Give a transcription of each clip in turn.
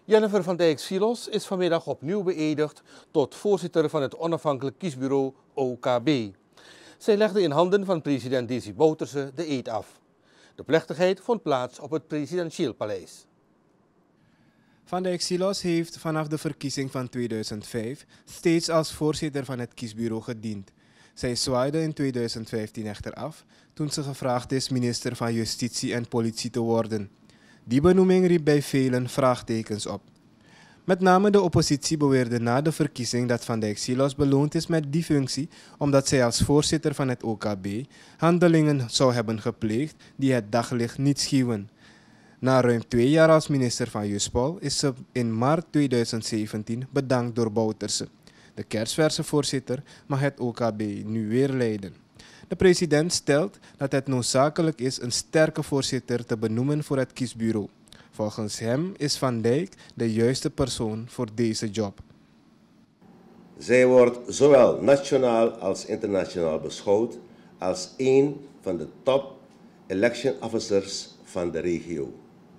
Jennifer van Dijk-Silos is vanmiddag opnieuw beëdigd tot voorzitter van het onafhankelijk kiesbureau OKB. Zij legde in handen van president Desi Bouterse de eed af. De plechtigheid vond plaats op het presidentieel paleis. Van Dijk-Silos heeft vanaf de verkiezing van 2005 steeds als voorzitter van het kiesbureau gediend. Zij zwaaide in 2015 echter af toen ze gevraagd is minister van Justitie en Politie te worden. Die benoeming riep bij velen vraagtekens op. Met name de oppositie beweerde na de verkiezing dat Van Dijk-Silos beloond is met die functie omdat zij als voorzitter van het OKB handelingen zou hebben gepleegd die het daglicht niet schuwen. Na ruim 2 jaar als minister van Juspol is ze in maart 2017 bedankt door Bouterse. De kersverse voorzitter mag het OKB nu weer leiden. De president stelt dat het noodzakelijk is een sterke voorzitter te benoemen voor het kiesbureau. Volgens hem is Van Dijk de juiste persoon voor deze job. Zij wordt zowel nationaal als internationaal beschouwd als een van de top election officers van de regio.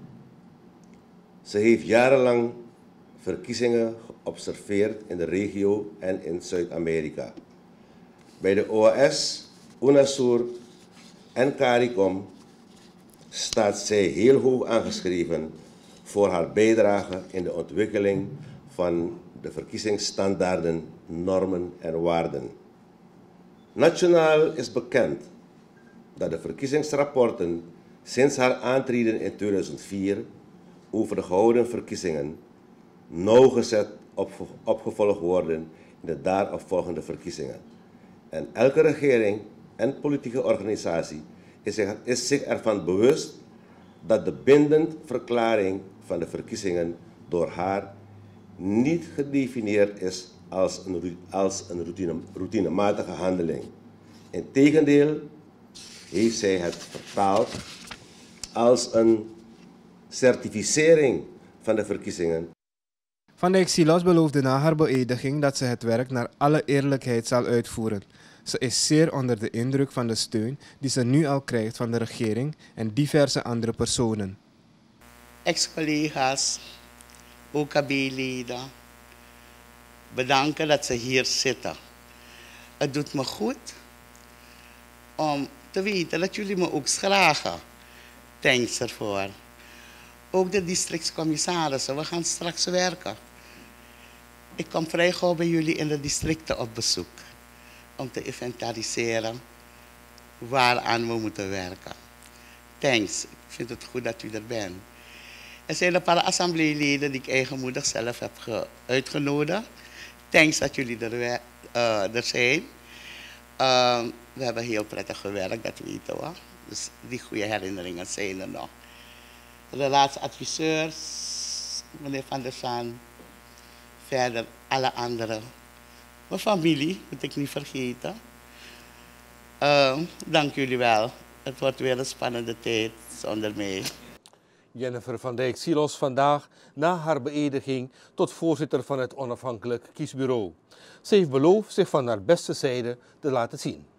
Ze heeft jarenlang verkiezingen geobserveerd in de regio en in Zuid-Amerika. Bij de OAS, UNASUR en CARICOM staat zij heel hoog aangeschreven voor haar bijdrage in de ontwikkeling van de verkiezingsstandaarden, normen en waarden. Nationaal is bekend dat de verkiezingsrapporten sinds haar aantreden in 2004 over de gehouden verkiezingen nauwgezet opgevolgd worden in de daaropvolgende verkiezingen. En elke regering en politieke organisatie is zich ervan bewust dat de bindende verklaring van de verkiezingen door haar niet gedefinieerd is als een routinematige handeling. Integendeel heeft zij het vertaald als een certificering van de verkiezingen. Van Dijk-Silos beloofde na haar beëdiging dat ze het werk naar alle eerlijkheid zal uitvoeren. Ze is zeer onder de indruk van de steun die ze nu al krijgt van de regering en diverse andere personen. Ex-collega's, OKB-leden, bedanken dat ze hier zitten. Het doet me goed om te weten dat jullie me ook schragen. Thanks ervoor. Ook de districtscommissarissen, we gaan straks werken. Ik kom vrij gauw bij jullie in de districten op bezoek om te inventariseren waaraan we moeten werken. Thanks, ik vind het goed dat u er bent. Er zijn een paar assembleeleden die ik eigenmoedig zelf heb uitgenodigd. Thanks dat jullie er zijn. We hebben heel prettig gewerkt, dat weten we. Dus die goede herinneringen zijn er nog. Relatieadviseurs, meneer Van der Zaan, verder alle anderen. Mijn familie, moet ik niet vergeten. Dank jullie wel. Het wordt weer een spannende tijd zonder mij. Jennifer van Dijk-Silos vandaag na haar beëdiging tot voorzitter van het onafhankelijk kiesbureau. Ze heeft beloofd zich van haar beste zijde te laten zien.